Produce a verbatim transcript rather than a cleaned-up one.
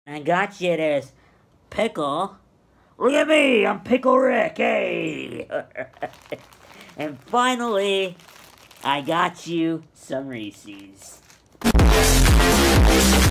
I got you this pickle. Look at me, I'm Pickle Rick, hey! And finally, I got you some Reese's.